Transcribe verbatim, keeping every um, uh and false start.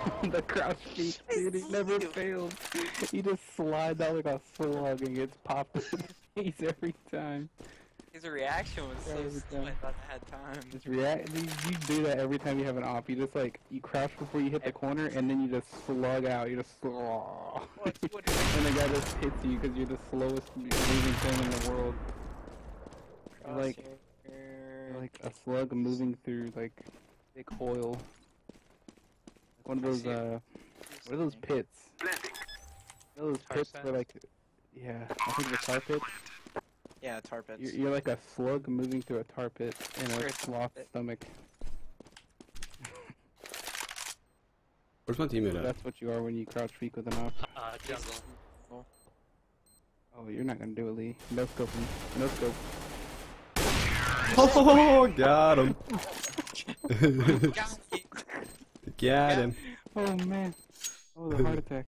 The crouch peek, dude, he never fails. He just slides out like a slug and gets popped in the face every time. His reaction was so Every slow, I time. thought I had time. Just react. You, you do that every time you have an op. You just like you crouch before you hit the corner, and then you just slug out. You just slog. What, what, And the guy just hits you because you're the slowest moving thing in the world. You're like, you're like a slug moving through like big oil. Like one of those uh, what are those pits? You know those Tar pits sands? where like, yeah, I think the tar pits. Yeah, tar pits. You're, you're like a slug moving through a tar pit in Or a a sloth pit. stomach. Where's my teammate at? That's what you are when you crouch peek with an op. Uh, jungle. Oh, you're not gonna do it, Lee. No scoping. No scope. Oh, got him. Got it. Got him. Oh man. Oh, the heart attack.